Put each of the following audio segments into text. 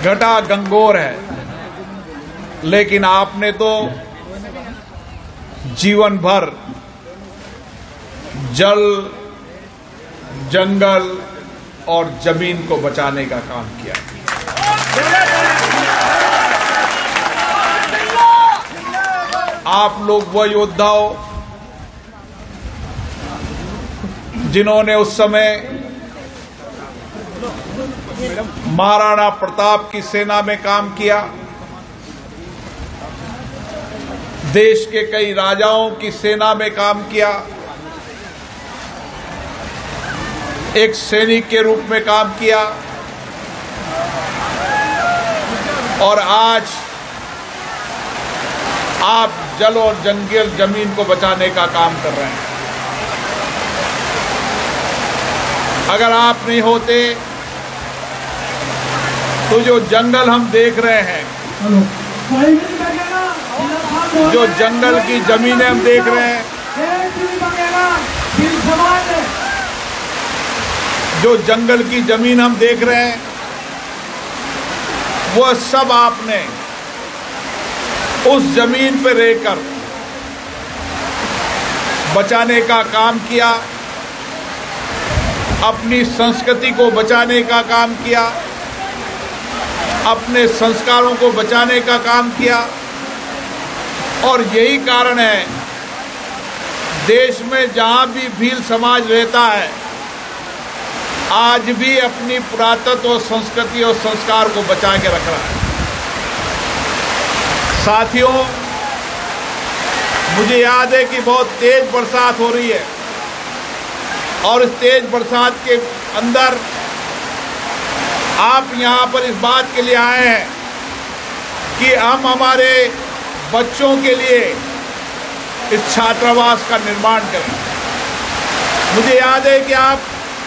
घटा गंगोर है, लेकिन आपने तो जीवन भर जल, जंगल और जमीन को बचाने का काम किया। आप लोग वो योद्धा हो जिन्होंने उस समय महाराणा प्रताप की सेना में काम किया, देश के कई राजाओं की सेना में काम किया, एक सैनिक के रूप में काम किया और आज आप जल और जंगल जमीन को बचाने का काम कर रहे हैं। अगर आप नहीं होते तो जो जंगल हम देख रहे हैं, जो जंगल की जमीनें हम देख रहे हैं, जो जंगल की जमीन हम देख रहे हैं, वो सब आपने उस जमीन पर रहकर बचाने का काम किया, अपनी संस्कृति को बचाने का काम किया, अपने संस्कारों को बचाने का काम किया। और यही कारण है देश में जहां भी भील समाज रहता है, आज भी अपनी पुरातत्व, संस्कृति और संस्कार को बचा के रख रहा है। साथियों, मुझे याद है कि बहुत तेज बरसात हो रही है और इस तेज बरसात के अंदर आप यहां पर इस बात के लिए आए हैं कि हम हमारे बच्चों के लिए इस छात्रावास का निर्माण करें। मुझे याद है कि आप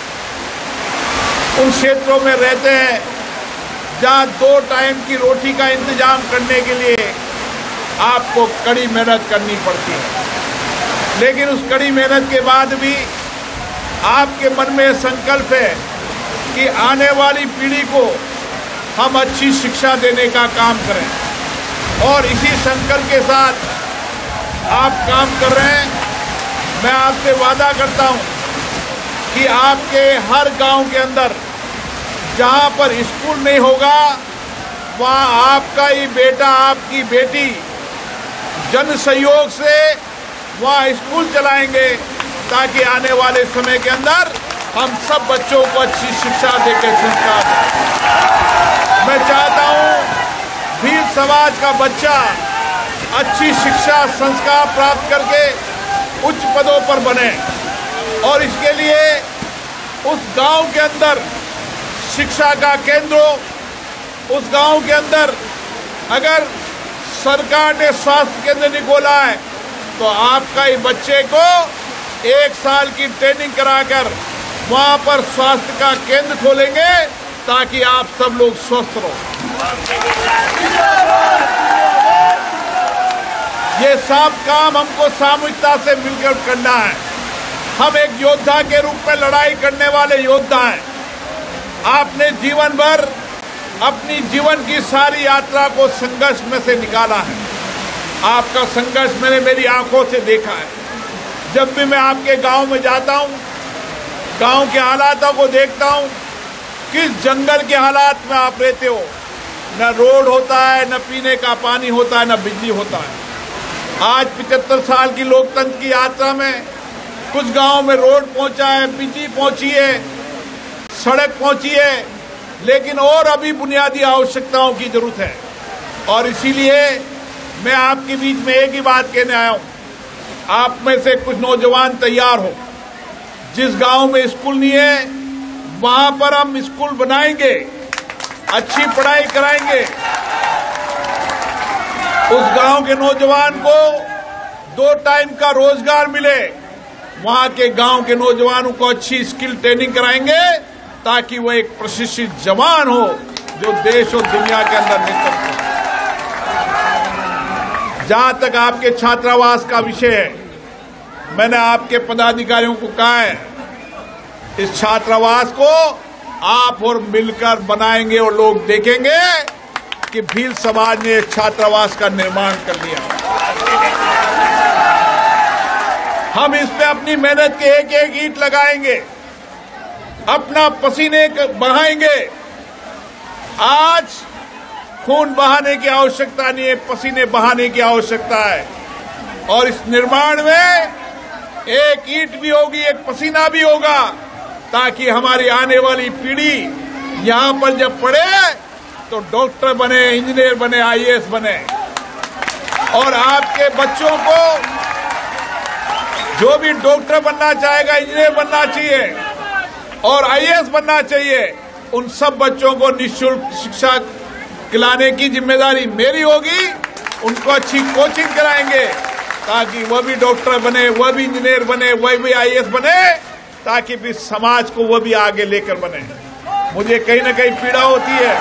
उन क्षेत्रों में रहते हैं जहां 2 टाइम की रोटी का इंतजाम करने के लिए आपको कड़ी मेहनत करनी पड़ती है, लेकिन उस कड़ी मेहनत के बाद भी आपके मन में संकल्प है कि आने वाली पीढ़ी को हम अच्छी शिक्षा देने का काम करें, और इसी संकल्प के साथ आप काम कर रहे हैं। मैं आपसे वादा करता हूं कि आपके हर गांव के अंदर जहां पर स्कूल नहीं होगा, वहां आपका ही बेटा, आपकी बेटी जन सहयोग से वहां स्कूल चलाएंगे, ताकि आने वाले समय के अंदर हम सब बच्चों को अच्छी शिक्षा देकर संस्कार दें। मैं चाहता हूं भील समाज का बच्चा अच्छी शिक्षा, संस्कार प्राप्त करके उच्च पदों पर बने, और इसके लिए उस गांव के अंदर शिक्षा का केंद्र हो। उस गांव के अंदर अगर सरकार ने स्वास्थ्य केंद्र नहीं खोला है, तो आपका ही बच्चे को 1 साल की ट्रेनिंग कराकर वहां पर स्वास्थ्य का केंद्र खोलेंगे, ताकि आप सब लोग स्वस्थ रहो। ये सब काम हमको सामूहिकता से मिलकर करना है। हम एक योद्धा के रूप में लड़ाई करने वाले योद्धा हैं। आपने जीवन भर अपनी जीवन की सारी यात्रा को संघर्ष में से निकाला है। आपका संघर्ष मैंने मेरी आंखों से देखा है। जब भी मैं आपके गांव में जाता हूं, गांव के हालातों को देखता हूं, किस जंगल के हालात में आप रहते हो। न रोड होता है, न पीने का पानी होता है, न बिजली होता है। आज 75 साल की लोकतंत्र की यात्रा में कुछ गांव में रोड पहुंचा है, बिजली पहुंची है, सड़क पहुंची है, लेकिन और अभी बुनियादी आवश्यकताओं की जरूरत है। और इसीलिए मैं आपके बीच में एक ही बात कहने आया हूं, आप में से कुछ नौजवान तैयार हो। जिस गांव में स्कूल नहीं है, वहां पर हम स्कूल बनाएंगे, अच्छी पढ़ाई कराएंगे। उस गांव के नौजवान को 2 टाइम का रोजगार मिले, वहां के गांव के नौजवानों को अच्छी स्किल ट्रेनिंग कराएंगे, ताकि वो एक प्रशिक्षित जवान हो जो देश और दुनिया के अंदर नेतृत्व करे। जहां तक आपके छात्रावास का विषय है, मैंने आपके पदाधिकारियों को कहा है, इस छात्रावास को आप और मिलकर बनाएंगे और लोग देखेंगे कि भील समाज ने छात्रावास का निर्माण कर लिया। हम इसमें अपनी मेहनत के एक एक ईंट लगाएंगे, अपना पसीने बहाएंगे। आज खून बहाने की आवश्यकता नहीं है, पसीने बहाने की आवश्यकता है। और इस निर्माण में एक ईंट भी होगी, एक पसीना भी होगा, ताकि हमारी आने वाली पीढ़ी यहां पर जब पढ़े तो डॉक्टर बने, इंजीनियर बने, आईएएस बने। और आपके बच्चों को जो भी डॉक्टर बनना चाहेगा, इंजीनियर बनना चाहिए और आईएएस बनना चाहिए, उन सब बच्चों को निःशुल्क शिक्षा दिलाने की जिम्मेदारी मेरी होगी। उनको अच्छी कोचिंग कराएंगे ताकि वह भी डॉक्टर बने, वह भी इंजीनियर बने, वह भी आईएएस बने, ताकि भी समाज को वह भी आगे लेकर बने। मुझे कहीं न कहीं पीड़ा होती है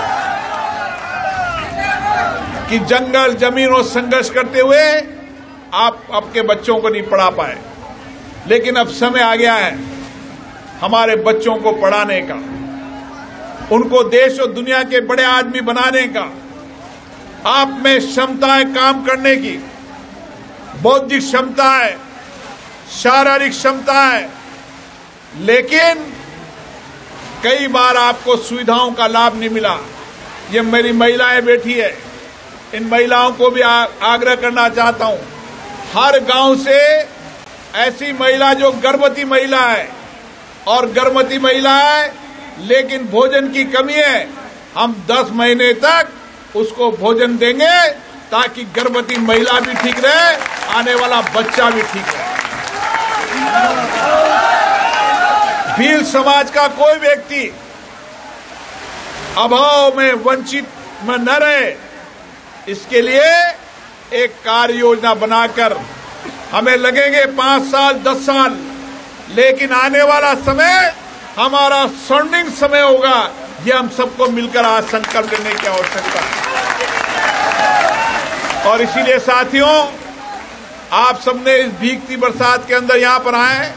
कि जंगल जमीन और संघर्ष करते हुए आप आपके बच्चों को नहीं पढ़ा पाए, लेकिन अब समय आ गया है हमारे बच्चों को पढ़ाने का, उनको देश और दुनिया के बड़े आदमी बनाने का। आप में क्षमता है काम करने की, बौद्धिक क्षमता है, शारीरिक क्षमता है, लेकिन कई बार आपको सुविधाओं का लाभ नहीं मिला। ये मेरी महिलाएं बैठी है, इन महिलाओं को भी आग्रह करना चाहता हूं, हर गांव से ऐसी महिला जो गर्भवती महिला है और गर्भवती महिला है लेकिन भोजन की कमी है, हम 10 महीने तक उसको भोजन देंगे ताकि गर्भवती महिला भी ठीक रहे, आने वाला बच्चा भी ठीक रहे। भील समाज का कोई व्यक्ति अभाव में, वंचित में न रहे, इसके लिए एक कार्य योजना बनाकर हमें लगेंगे 5 साल 10 साल, लेकिन आने वाला समय हमारा स्वर्णिम समय होगा। ये हम सबको मिलकर आज संकल्प लेने की आवश्यकता है। और इसीलिए साथियों, आप सबने इस भीगती बरसात के अंदर यहां पर आए,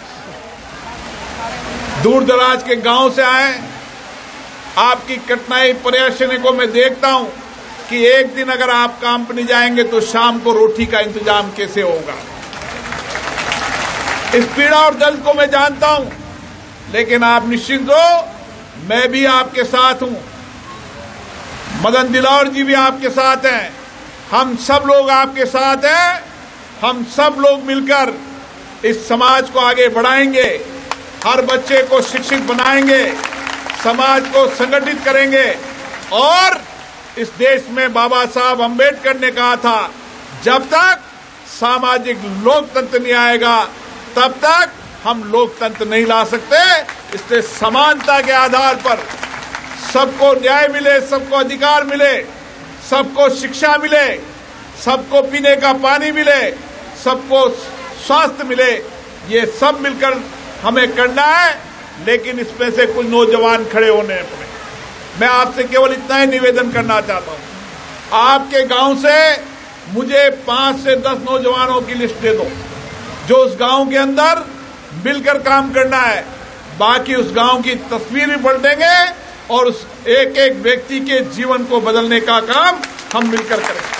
दूर दराज के गांव से आए, आपकी कठिनाई परेशानी को मैं देखता हूं कि एक दिन अगर आप काम पर नहीं जाएंगे तो शाम को रोटी का इंतजाम कैसे होगा। इस पीड़ा और दर्द को मैं जानता हूं, लेकिन आप निश्चिंत हो, मैं भी आपके साथ हूं, मदन दिलौर जी भी आपके साथ हैं, हम सब लोग आपके साथ हैं। हम सब लोग मिलकर इस समाज को आगे बढ़ाएंगे, हर बच्चे को शिक्षित बनाएंगे, समाज को संगठित करेंगे। और इस देश में बाबा साहब अम्बेडकर ने कहा था, जब तक सामाजिक लोकतंत्र नहीं आएगा तब तक हम लोकतंत्र नहीं ला सकते। इसलिए समानता के आधार पर सबको न्याय मिले, सबको अधिकार मिले, सबको शिक्षा मिले, सबको पीने का पानी मिले, सबको स्वास्थ्य मिले, ये सब मिलकर हमें करना है। लेकिन इसमें से कुछ नौजवान खड़े होने पड़े। मैं आपसे केवल इतना ही निवेदन करना चाहता हूं, आपके गांव से मुझे 5 से 10 नौजवानों की लिस्ट दे दो जो उस गांव के अंदर मिलकर काम करना है। बाकी उस गांव की तस्वीर भी पलटेंगे और उस एक एक व्यक्ति के जीवन को बदलने का काम हम मिलकर करेंगे।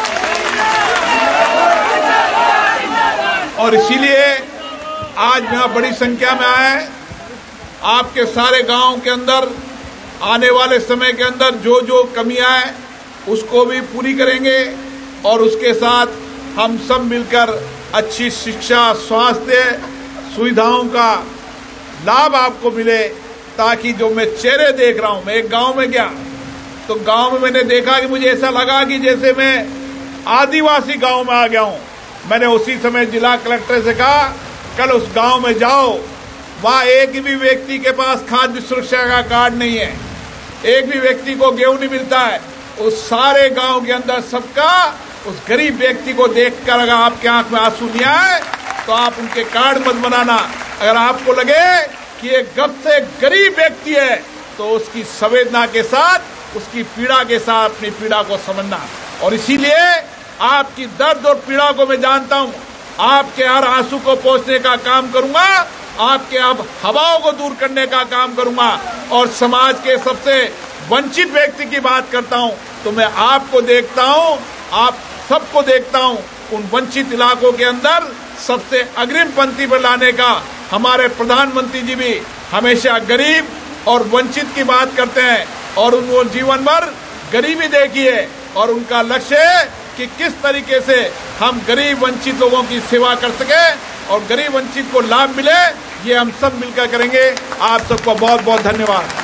और इसीलिए आज यहाँ बड़ी संख्या में आए, आपके सारे गांव के अंदर आने वाले समय के अंदर जो जो कमियां हैं उसको भी पूरी करेंगे और उसके साथ हम सब मिलकर अच्छी शिक्षा, स्वास्थ्य सुविधाओं का लाभ आपको मिले, ताकि जो मैं चेहरे देख रहा हूं, मैं एक गांव में गया तो गांव में मैंने देखा कि मुझे ऐसा लगा कि जैसे मैं आदिवासी गांव में आ गया हूं। मैंने उसी समय जिला कलेक्टर से कहा, कल उस गांव में जाओ, वहां एक भी व्यक्ति के पास खाद्य सुरक्षा का कार्ड नहीं है, एक भी व्यक्ति को गेहूं नहीं मिलता है। उस सारे गांव के अंदर सबका उस गरीब व्यक्ति को देखकर अगर आपके आंख में आंसू नहीं आए तो आप उनके कार्ड मत बनाना। अगर आपको लगे कि ये गप से गरीब व्यक्ति है तो उसकी संवेदना के साथ, उसकी पीड़ा के साथ अपनी पीड़ा को समझना। और इसीलिए आपकी दर्द और पीड़ा को मैं जानता हूं, आपके हर आंसू को पोंछने का काम करूंगा, आपके अब हवाओं को दूर करने का काम करूंगा और समाज के सबसे वंचित व्यक्ति की बात करता हूं तो मैं आपको देखता हूं, आप सबको देखता हूं। उन वंचित इलाकों के अंदर सबसे अग्रिम पंक्ति पर लाने का हमारे प्रधानमंत्री जी भी हमेशा गरीब और वंचित की बात करते हैं और वो जीवन भर गरीबी देखी है और उनका लक्ष्य है कि किस तरीके से हम गरीब वंचित लोगों की सेवा कर सके और गरीब वंचित को लाभ मिले। ये हम सब मिलकर करेंगे। आप सबको बहुत बहुत धन्यवाद।